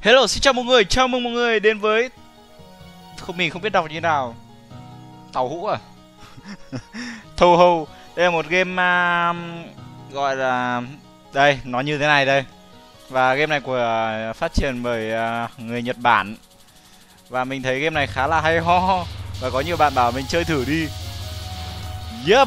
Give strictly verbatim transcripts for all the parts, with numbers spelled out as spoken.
Hello, xin chào mọi người, chào mừng mọi người đến với... Không, mình không biết đọc như thế nào. Tàu hũ à? Thâu hâu. Đây là một game uh, gọi là... Đây, nó như thế này đây. Và game này của uh, phát triển bởi uh, người Nhật Bản. Và mình thấy game này khá là hay ho. Và có nhiều bạn bảo mình chơi thử đi. Yep.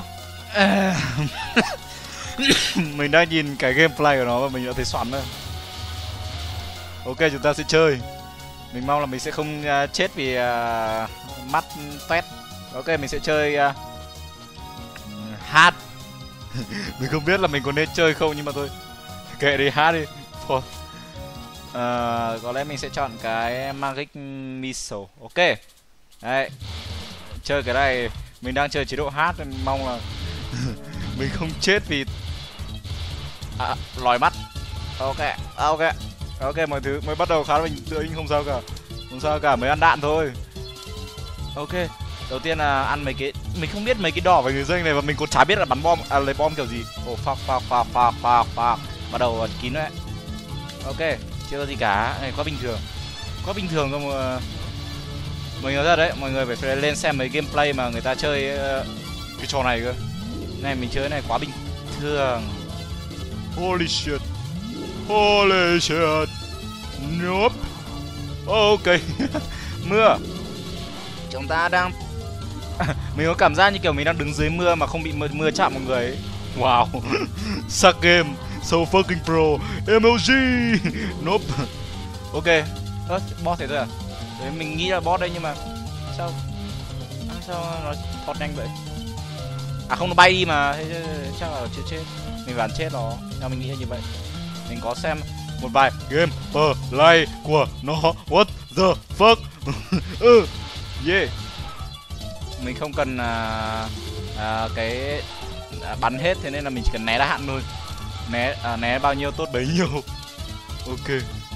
Mình đang nhìn cái gameplay của nó và mình đã thấy xoắn rồi. Ok, chúng ta sẽ chơi. Mình mong là mình sẽ không uh, chết vì uh, mắt toét. Ok, mình sẽ chơi uh, hát. Mình không biết là mình có nên chơi không, nhưng mà thôi kệ đi, hát đi. Thôi. Uh, có lẽ mình sẽ chọn cái Magic Missile. Ok. Đấy. Chơi cái này, mình đang chơi chế độ hát, nên mong là mình không chết vì à, lòi mắt. Ok, ok. Ok, mọi thứ mới bắt đầu khá là bình tĩnh, không sao cả. Không sao cả, mới ăn đạn thôi. Ok, đầu tiên là ăn mấy cái... Mình không biết mấy cái đỏ và người dây này, và mình còn chả biết là bắn bom, à, lấy bom kiểu gì. Ồ, oh, fuck, fuck, fuck, fuck, fuck, fuck. Bắt đầu kín đấy. Ok, chưa có gì cả, này quá bình thường. Quá bình thường không mà... Mình nói ra đấy, mọi người phải lên xem mấy gameplay mà người ta chơi uh, cái trò này cơ. Này, mình chơi cái này quá bình thường. Holy shit. Holy shit. Nope. Ok. Mưa. Chúng ta đang mình có cảm giác như kiểu mình đang đứng dưới mưa mà không bị mưa, mưa chạm mọi người ấy. Wow. Suck game. So fucking pro. em lờ giê. Nope. Ok. Ơ, boss thế thôi à? Đấy, mình nghĩ là boss đây nhưng mà sao à, sao nó thoát nhanh vậy? À không, nó bay đi mà. Thế chắc là chưa chết. Mình vẫn chết nó. Theo mình nghĩ là như vậy. Mình có xem một vài game play của nó. What the fuck. Ừ. Yeah. Mình không cần à, à, cái à, bắn hết, thế nên là mình chỉ cần né đá hạn thôi. Né à, né bao nhiêu tốt bấy nhiêu. Ok.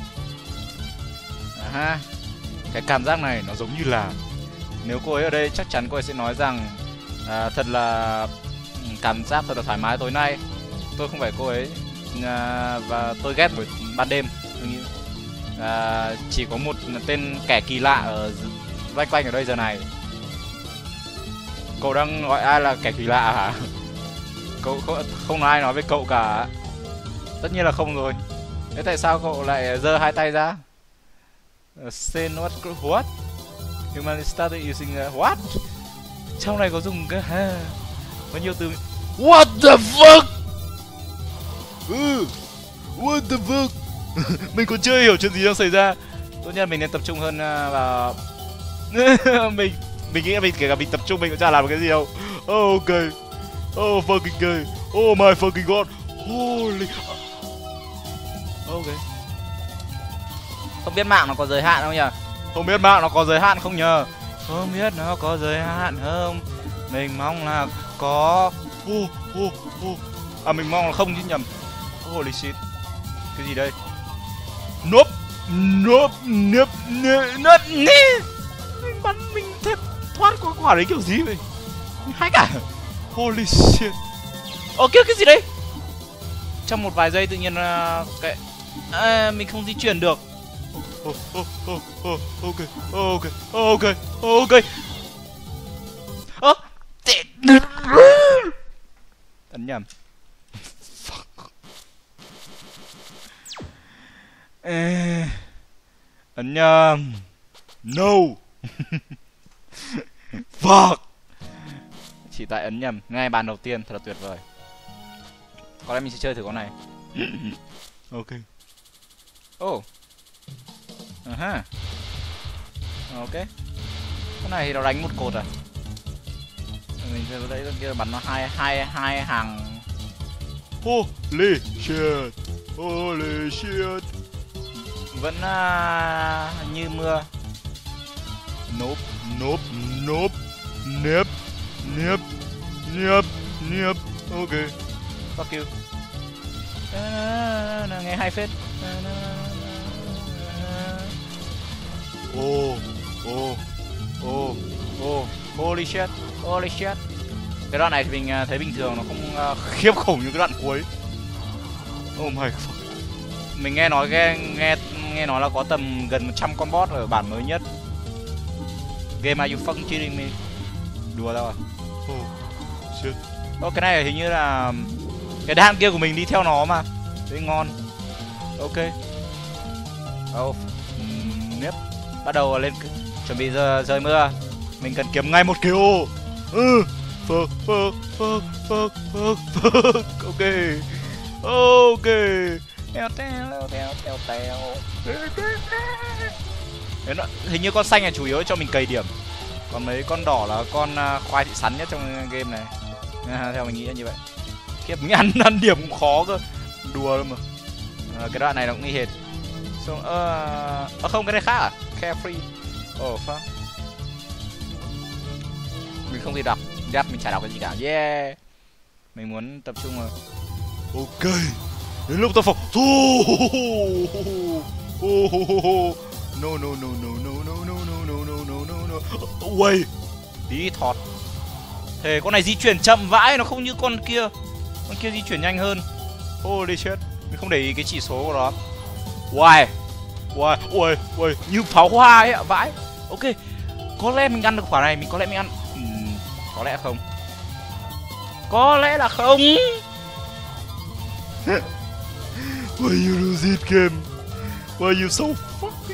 À ha. Cái cảm giác này nó giống như là, nếu cô ấy ở đây chắc chắn cô ấy sẽ nói rằng à, thật là cảm giác thật là thoải mái tối nay. Tôi không phải cô ấy à, và tôi ghét buổi ban đêm. À, chỉ có một tên kẻ kỳ lạ ở vanh quanh ở đây giờ này. Cậu đang gọi ai là kẻ kỳ lạ hả? Cậu không, không ai nói với cậu cả. Tất nhiên là không rồi. Thế tại sao cậu lại giơ hai tay ra? Uh, say what? What? Human started using uh, what? Trong này có dùng cái ha, có nhiều từ. What the fuck? Ừ. What the fuck? Mình còn chưa hiểu chuyện gì đang xảy ra. Tốt nhất mình nên tập trung hơn uh, vào mình mình nghĩ là mình kể cả mình tập trung mình cũng chả làm được cái gì đâu. Oh, ok. Oh fucking god. Oh my fucking god. Holy. Ok. Không biết mạng nó có giới hạn không nhỉ? Không biết mạng nó có giới hạn không nhờ? Không biết nó có giới hạn không? Mình mong là có. Oh, oh, oh. À, mình mong là không chứ nhầm. Holy shit. Cái gì đây? Nope. Nope. Nope. Nope. Mình bắn mình thép thoát qua quả đấy kiểu gì vậy? Hay cả. Holy shit. Ồ, kêu cái gì đấy? Trong một vài giây tự nhiên uh, cái à, mình không di chuyển được. Oh, oh, oh, oh, ok, ok, ok, ok. Ơ, ấn nhầm. Ê, ấn nhầm. No. Fuck. Chỉ tại ấn nhầm ngay bàn đầu tiên, thật là tuyệt vời. Có lẽ mình sẽ chơi thử con này. Ok. Oh. Uh -huh. Ok. Cái này thì nó đánh một cột à? Mình sẽ lấy con kia bắn nó hai hai hai hàng. Holy shit. Holy shit. Vẫn uh, như mưa. Nope, nope, nope. Nếp, nếp, nếp, nếp. Ok. Fuck you. À, nghe hay phết. Oh, oh, oh, oh, holy shit, holy shit. Cái đoạn này thì mình thấy bình thường, nó không uh, khiếp khủng như cái đoạn cuối. Oh my god. Mình nghe nói nghe, nghe nghe nói là có tầm gần một trăm con boss ở bản mới nhất. Game are you fucking kidding me? Đùa đâu à? Oh, shit. Ô, cái này hình như là cái đạn kia của mình đi theo nó mà. Đấy, ngon. Ok. Oh, nếp. Bắt đầu lên chuẩn bị giờ rời mưa. Mình cần kiếm ngay một cái ô. Ừ. Fuck, fuck, fuck, fuck, fuck, fuck. Ok. Ok. Teo teo teo teo teo. Đấy, nó, hình như con xanh là chủ yếu cho mình cày điểm. Còn mấy con đỏ là con uh, khoai thị sắn nhất trong game này. À, theo mình nghĩ là như vậy. Khiếp, mình ăn ăn điểm cũng khó cơ. Đùa luôn mà. À, cái đoạn này nó cũng y hệt. Xong ơ uh, uh, không, cái này khác à? Carefree. Oh fuck. Mình không thể đọc. Dắt mình chả đọc cái gì cả. Yeah. Mình muốn tập trung vào. Ok. Đến lúc ta phòng. No no no no no no no no no no no no no. Ui. Tí thọt. Thế con này di chuyển chậm vãi, nó không như con kia. Con kia di chuyển nhanh hơn. Holy shit. Mình không để ý cái chỉ số của nó. Ui. Ui, ui, ui, như pháo hoa ấy ạ, vãi. Ok. Có lẽ mình ăn được quả này, mình có lẽ mình ăn. Uhm, có lẽ không. Có lẽ là không. Why you lose it game? Why you so fucking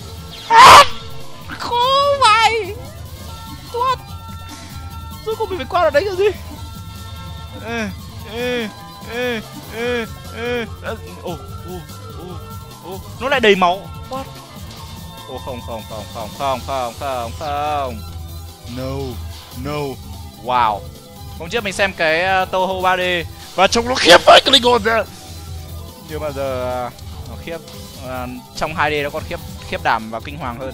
khó vậy? What? Rồi không mình phải qua ở đấy cái gì? Ê, ê, ê, ê, ê. Ô, ô, ô, ô. Nó lại đầy máu. What? Ô không, không, không, không, không, không, không, không. No, no. Wow. Hôm trước mình xem cái uh, Toho ba D và trông nó khiếp với cái linh hồn ra. Nhưng mà giờ uh, nó khiếp. Uh, trong hai D nó còn khiếp khiếp đảm và kinh hoàng hơn.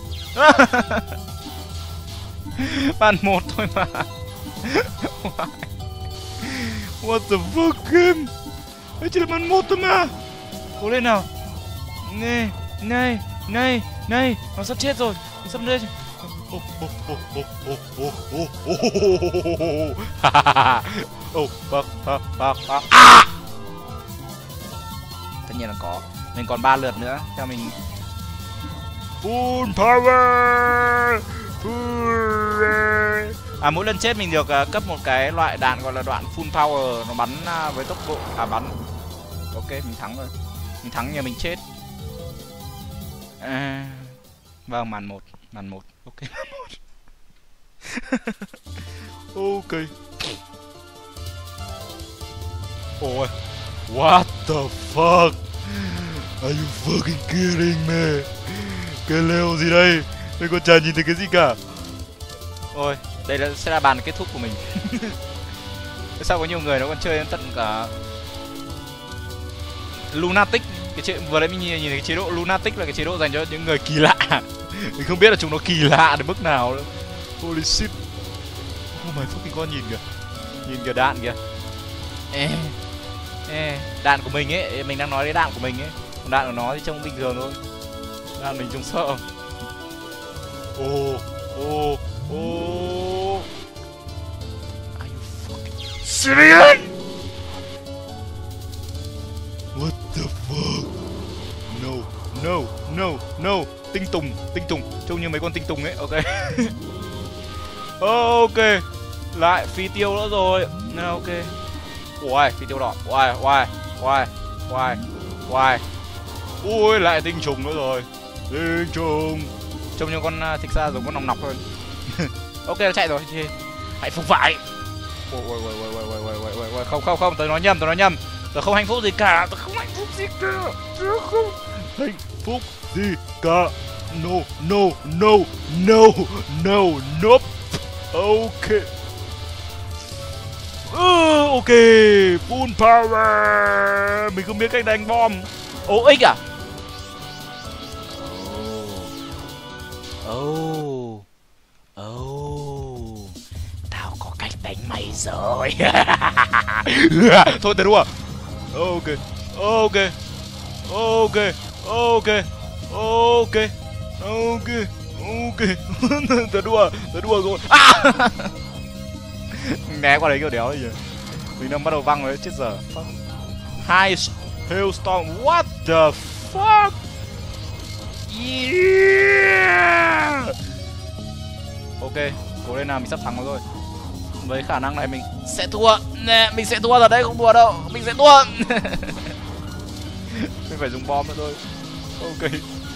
Bàn một thôi mà. What the fuck game? Đấy chỉ là bàn một thôi mà. Cố lên nào. Này, này, này, này, nó sắp chết rồi. Nó sắp lên. Oh, fuck, fuck, fuck, fuck. Tất nhiên là có. Mình còn ba lượt nữa. Theo mình. Full power. Full. À, mỗi lần chết mình được uh, cấp một cái loại đạn gọi là đoạn full power. Nó bắn uh, với tốc độ. À, bắn. Ok, mình thắng rồi. Mình thắng nhờ mình chết. À, vâng, màn một. Màn một. Ok, màn một. Ok. Ôi. What the fuck? Are you fucking kidding me? Cái leo gì đây? Mình còn chả nhìn thấy cái gì cả. Ôi, đây là, sẽ là bàn kết thúc của mình. Sao có nhiều người nó còn chơi đến tận cả Lunatic. Cái chế, vừa nãy mình nhìn, nhìn thấy cái chế độ Lunatic là cái chế độ dành cho những người kỳ lạ. Mình không biết là chúng nó kỳ lạ đến mức nào nữa. Holy shit. Oh my fucking god, nhìn kìa. Nhìn kìa đạn kìa. Ê. Ê. Đạn của mình ấy, mình đang nói đến đạn của mình ấy. Còn đạn của nó thì trông bình thường thôi. Đạn mình trông sợ. Ô, ô, ô. Are you fucking serious? What the fuck? No, no, no, no. Tinh tùng, tinh tùng. Trông như mấy con tinh tùng ấy, ok. Ok. Lại phi tiêu nữa rồi. Nào, ok. Ui, phi tiêu đỏ. Ui, ui, ui, ui, ui. Ui, lại tinh trùng nữa rồi. Tinh trùng. Trông như con thực ra giống con nòng nọc hơn. Ok, nó chạy rồi. Hạnh phúc vậy. Ôi, ôi, ôi, ôi, ôi, ôi, ôi, ôi, ôi. Không, không, không, tớ nói nhầm, tớ nói nhầm. Tớ không hạnh phúc gì cả, tớ không hạnh phúc gì cả. Tớ không hạnh phúc gì cả. No, no, no, no, no, nope. Ok. Uh, ok, full power. Mình không biết cách đánh bom. Ồ, ích à? Oh. Oh. Tao có cách đánh mày rồi. Thôi tao đùa. Ok. Ok. Ok. Ok. Ok. Ok. Ok. Tao đùa. Tao đùa rồi. À! Né qua đấy kiểu đéo gì. Mình đang bắt đầu văng rồi, chết giờ. Hai Hailstorm. What the fuck? Yeah! Ok, cố lên nào, mình sắp thắng rồi. Với khả năng này mình sẽ thua. Nè, mình sẽ thua rồi đấy, không đùa đâu. Mình sẽ thua. Mình phải dùng bom nữa thôi. Ok.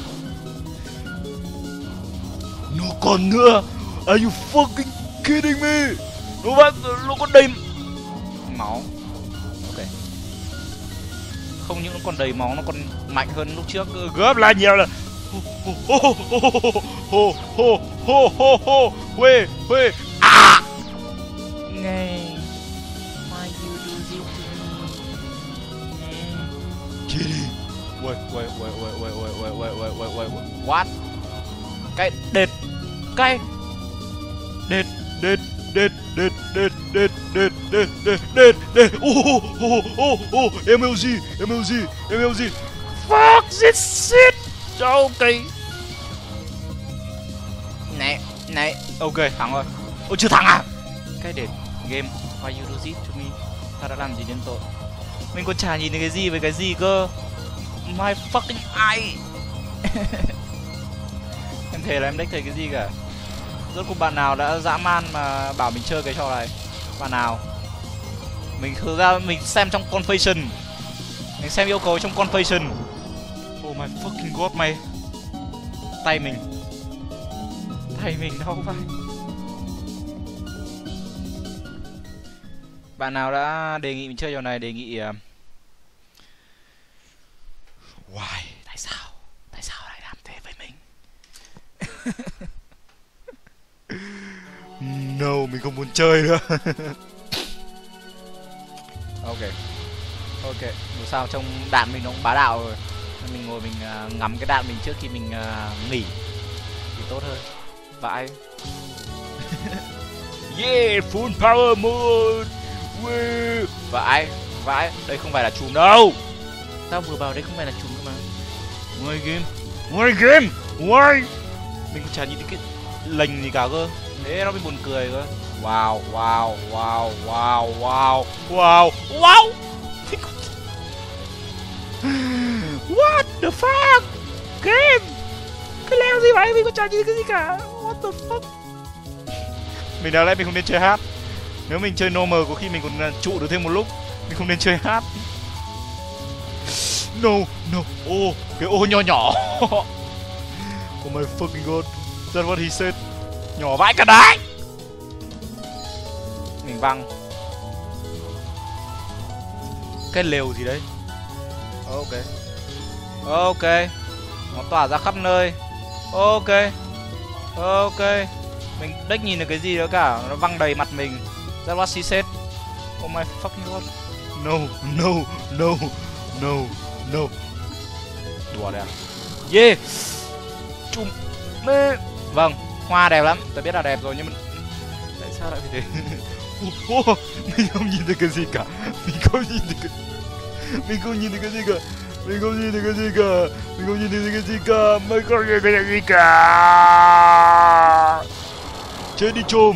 Nó còn nữa. Are you fucking kidding me? Nó bắt, nó còn đầy máu. Ok. Không những nó còn đầy máu, nó còn mạnh hơn lúc trước gấp lại nhiều là. Hô hô hô hô hô hô hô hô Huê Huê à. Này, why you do this to me? Kitty. Wait wait wait wait wait wait wait wait wait wait wait what? Cái đệt, cái đệt đệt đệt đệt đệt đệt đệt đệt đệt đệt đệt. Oh oh oh oh em lờ giê em lờ giê em lờ giê. Fuck this shit. Ok. Này, này. Ok, thắng rồi. Ôi chưa thắng à? Cái đệt game. Why you do this to me? Tao đã làm gì đến tội? Mình còn chả nhìn thấy cái gì với cái gì cơ. My fucking eye. Em thề là em đếch thấy cái gì cả. Rốt cuộc bạn nào đã dã man mà bảo mình chơi cái trò này? Bạn nào? Mình thực ra mình xem trong confession. Mình xem yêu cầu trong confession. Oh my fucking god mày. Tay mình. Tay mình đau vai. Bạn nào đã đề nghị mình chơi trò này đề nghị uh... Why? Tại sao? Tại sao lại làm thế với mình? No, mình không muốn chơi nữa. Ok. Ok, dù sao trong đạn mình nó cũng bá đạo rồi. Mình ngồi mình uh, ngắm cái đạn mình trước khi mình uh, nghỉ thì tốt hơn. Vãi. Yeah, full power mode. Yeah. Vãi, vãi, đây không phải là chùm đâu. Tao vừa bảo đây không phải là chùm cơ mà. Ngoài game, ngoài game, ngoài. Mình chả nhìn thấy cái lệnh gì cả cơ. Thế nó mới buồn cười cơ. Wow, wow, wow, wow, wow, wow, wow. What the fuck? Game. Cái leo gì vậy? Mình có chả nhìn cái gì cả. What the fuck? Mình đáng lẽ mình không nên chơi hát. Nếu mình chơi normal có khi mình còn trụ được thêm một lúc. Mình không nên chơi hát. No, no. Oh, cái ô nhỏ nhỏ. Oh my fucking god. That's what he said. Nhỏ vãi cả đấy. Mình văng. Cái lều gì đấy? Ok. Ok. Nó tỏa ra khắp nơi. Ok. Ok. Mình đếch nhìn được cái gì nữa cả. Nó văng đầy mặt mình. That's what she said. Oh my fucking god. No, no, no, no, no. Đùa đấy à? Yeah. Chùm mê. Vâng, hoa đẹp lắm. Tôi biết là đẹp rồi nhưng mà tại sao lại như thế? Oh, oh, mình không nhìn thấy cái gì cả. Mình không nhìn thấy cái Mình không nhìn thấy cái gì cả. Mình không nhìn thấy cái gì cả. Mình không nhìn thấy cái gì cả. Mình không nhìn thấy cái gì cả. Chết đi chôm.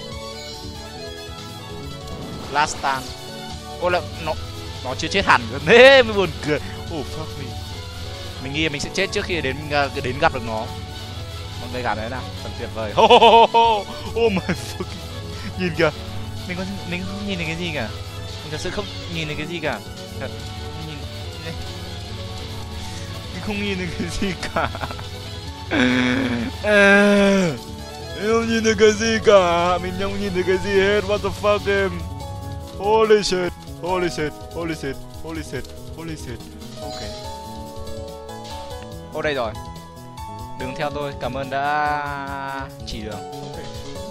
Last stand. Ô là nó nó chưa chết hẳn rồi. Thế mới buồn cười. Oh fuck me. Mình nghĩ mình sẽ chết trước khi đến đến gặp được nó. Mọi người cảm thấy nào? Thật tuyệt vời. Oh, oh, oh, oh my fucking. Nhìn kìa. Mình có mình không nhìn thấy cái gì cả. Mình thật sự không nhìn thấy cái gì cả. Thật. Nhìn đây. Mình không nhìn thấy cái gì cả. Mình không nhìn thấy cái gì cả. Mình không nhìn thấy cái gì hết. What the fuck em. Holy shit. Holy shit. Holy shit. Holy shit. Holy shit. Ok. Ô đây rồi. Đừng theo tôi. Cảm ơn đã chỉ đường. Ok.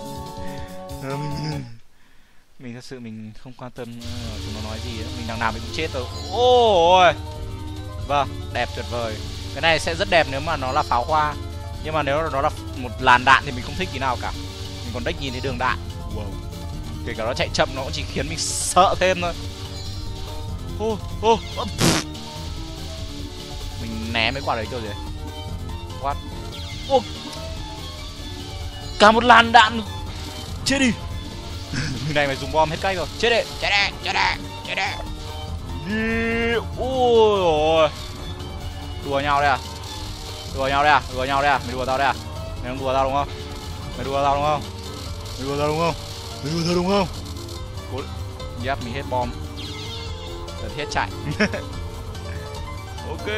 Mình thật sự mình không quan tâm uh, chúng nó nói gì nữa. Mình đằng nào mình cũng chết rồi. Ôi. Vâng, đẹp tuyệt vời. Cái này sẽ rất đẹp nếu mà nó là pháo hoa. Nhưng mà nếu nó là một làn đạn thì mình không thích tí nào cả. Mình còn đếch nhìn thấy đường đạn. Wow. Kể cả nó chạy chậm nó cũng chỉ khiến mình sợ thêm thôi. Ô, ô, ô. Mình né mấy quả đấy kiểu gì. What? Ô. Cả một làn đạn. Chết đi. Người này phải dùng bom hết cách rồi. Chết đi, chết đi, chết đi, chết đi. Ôi ôi. Đùa nhau đây à? Đùa nhau đây à? Đùa nhau đây à? Mày đùa tao đây à? Mày đang đùa tao đúng không? Mày đùa tao đúng không? Mày đùa tao đúng không? Mày đùa tao đúng không? Cố... Yep, mình hết bom. Giờ hết chạy. Ok.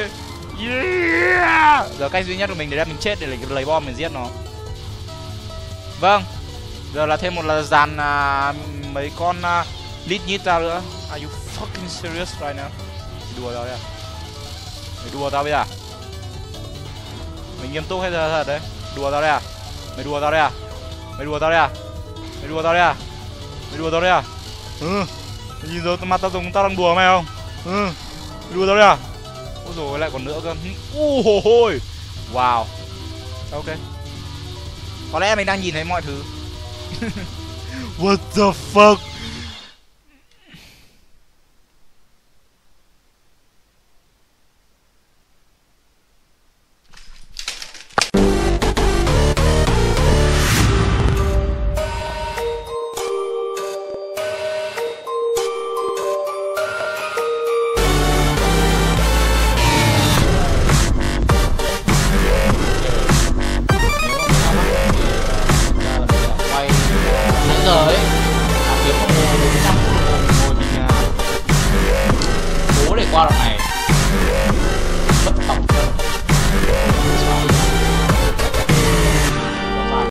Yeah. Giờ cách duy nhất của mình để mình chết để lấy, lấy bom mình giết nó. Vâng. Giờ là thêm một là dàn à, mấy con à, lít nhít ra nữa. Are you fucking serious right now? Đùa tao đấy à? Mày đùa tao bây giờ? Mày nghiêm túc hay thật thật đấy? Đùa tao đây à? Mày đùa tao đây à? Mày đùa tao đây à? Mày đùa tao đây à? Mày đùa tao đây à? Ừ. Mày nhìn rồi mặt tao dùng tao đang đùa mày không? Ừ. Mày đùa tao đây à? Ôi rồi lại còn nữa cơ. Uh, hồ hôi. Wow. Ok. Có lẽ mình đang nhìn thấy mọi thứ. What the fuck?